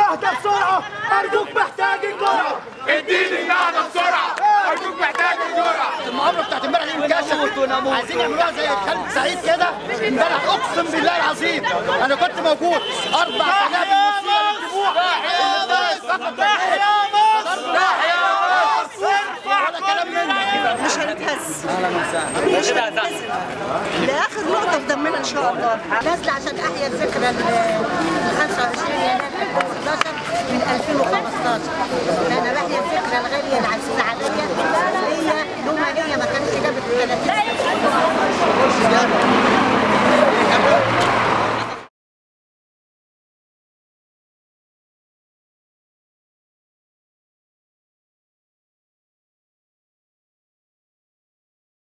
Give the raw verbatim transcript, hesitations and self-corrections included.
النهضة بسرعة، أرجوك محتاج الجرعة. اديني النهضة بسرعة، أرجوك محتاج الجرعة. المؤامرة بتاعت امبارح دي انكشفت، عايزين يعملوها زي خالد سعيد كده. امبارح اقسم بالله العظيم انا كنت موجود، اربع آلاف مسيرة للجموع. مش هنتهز. مش هنتهز لاخر نقطه في دمنا ان شاء الله. نازله عشان احيا الذكرى ال خمسة وعشرين يناير ألفين وحداشر من ألفين وخمستاشر. انا بحيا الذكرى الغاليه العزيزه عليا، هي لو ما هي ما كانتش جابت ثلاثين